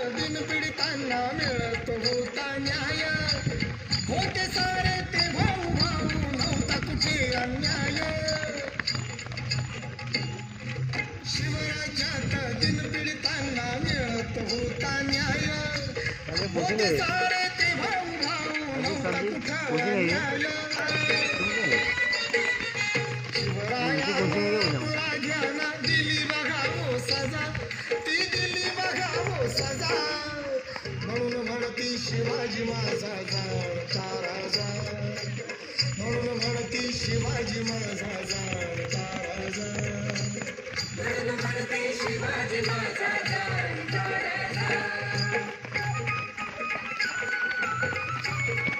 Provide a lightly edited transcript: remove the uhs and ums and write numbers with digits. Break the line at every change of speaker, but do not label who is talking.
दिनपीडितांना मिळत होता न्याय. होते सारे ते भाऊ भाऊ, नव्हता कुठे अन्याय. शिवराज्यात दिनपीडितांना मिळत होता न्याय. होते सारे ते भाऊ भाऊ, नव्हता कुठे अन्याय. शिवरायाला दिली बघा हो सजा, ती दिली बघा हो सजा. म्हणून म्हणती शिवाजी माझा जाणता राजा, म्हणून म्हणती शिवाजी माझा जाणता राजा, म्हणून म्हणती शिवाजी माझा